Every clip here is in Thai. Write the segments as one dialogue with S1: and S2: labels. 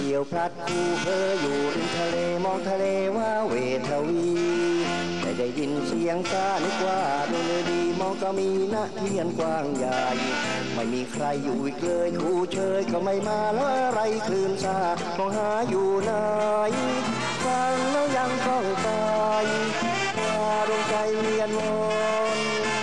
S1: ดียวพลัดคู่เพ้ออยู่ริมทะเลมองทะเลว่าเวทวีแต่ได้ยินเสียงกานึกว่าดวงฤดีมองก็มีณเทียนกว้างใหญ่ไม่มีใครอยู่อีกเลยคู่เชยก็ไม่มาแล้วอะไรคลื่นซามองหาอยู่ไหนฟังแล้วยังต้องไปว่าดวงใจเวียนวน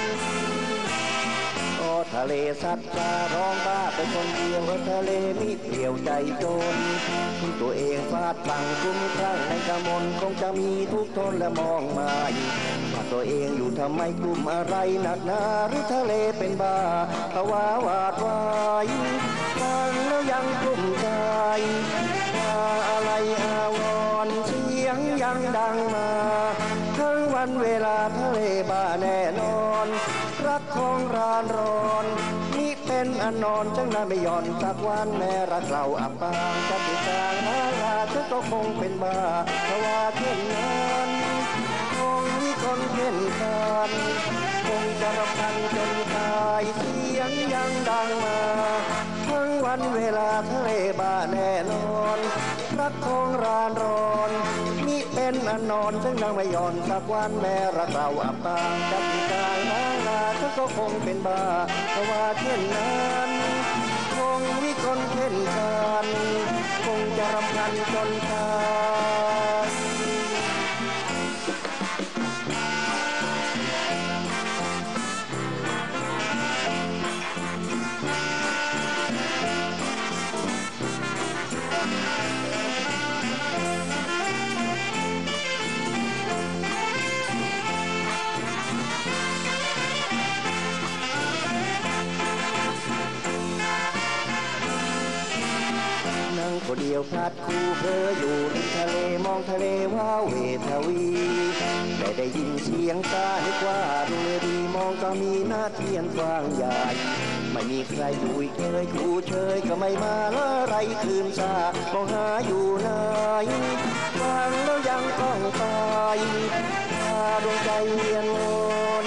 S1: ทะเลสัตว์ปลาร้องบ้าไปคนเดียวทะเลมิเปลี่ยวใจจนคุณตัวเองฟาดฝั่งคุ้มครั่งในกระมนคงจะมีทุกทนและมองมาว่าตัวเองอยู่ทำไมกลุ่มอะไรหนักหนาหรือทะเลเป็นบ้าภาวะหวาดวายฟังแล้วยังกลุ่มใจว่าอะไรอาวรณ์เสียงยังดังมาทั้งวันเวลาทะเลบ้าแน่นอนรักของรานรอนมิเป็นอนนอนจังนั้นไม่ย่อนสักวันแม้รักเราอับปางจะติดตางหาลาฉันก็คงเป็นบ้าเพราะว่าเช่นนั้นคงมีคนเห็นกันคงจะรำพันจนตายเสียงยังดังมาทั้งวันเวลาทะเลบ้าแน่นอนรักของรานรอนมิเป็นอนนอนจังนั้นไม่ย่อนสักวันแม้รักเราอับปางจะติดตางหาลาฉันก็คงเป็นบ้าเพราะว่าเช่นนั้นคงมีคนเห็นกันคงจะรำพันจนตายคนเดียวพลัดคู่เพ้ออยู่ริมทะเลมองทะเลว่าเวทวีแต่ได้ยินเสียงกานึกว่าดวงฤดีมองก็มีหน้าเทียนกว้างใหญ่ไม่มีใครอยู่อีกเลยคู่เชยก็ไม่มาแล้วไรคลื่นซามองหาอยู่ไหนฟังแล้วยังต้องไปดวงใจเวียนวน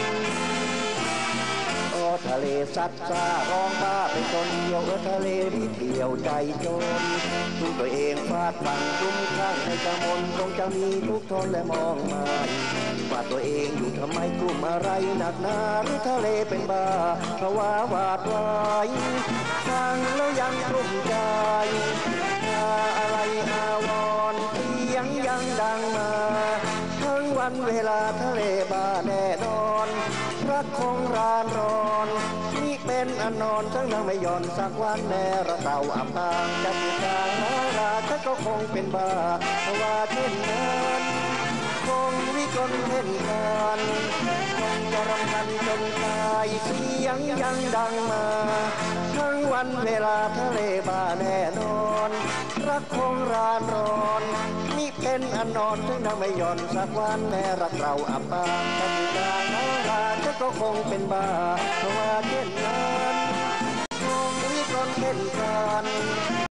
S1: ทะเลสัตว์ซ่าร้องบ้าเป็นคนเดียวทะเลมีเที่ยวใจจนทุกตัวเองฟาดฝั่งคุ้มครั่งในกระมนคงจะมีทุกทนและมองมาว่าตัวเองอยู่ทำไมกลุ่มอะไรหนักหนาหรือทะเลเป็นบ้าเพราะว่าหวาดวายฟังแล้วยังกลุ้มใจอะไรอาวรณ์เสียงยังดังมาทั้งวันเวลาทะเลบ้าแน่นอนรักคงรานรอนมิเป็นอนนอนทั้งนั้นไม่ย่อนสักวันแม้เราเต่าอับปางจะติดตางหาลาฉันก็คงเป็นบ้าเพราะว่าเช่นนั้นคงมีคนเห็นกันคงจะรำพันจนตายเสียงยังดังมาทั้งวันเวลาทะเลบ้าแน่นอนรักคงรานรอนมิเป็นอนนอนทั้งนั้นไม่ย่อนสักวันแม้รักเราอับปางจะติดตางหาลาฉันก็คงเป็นบ้าเพราะว่าเช่นนั้นคงมีคนเห็นกัน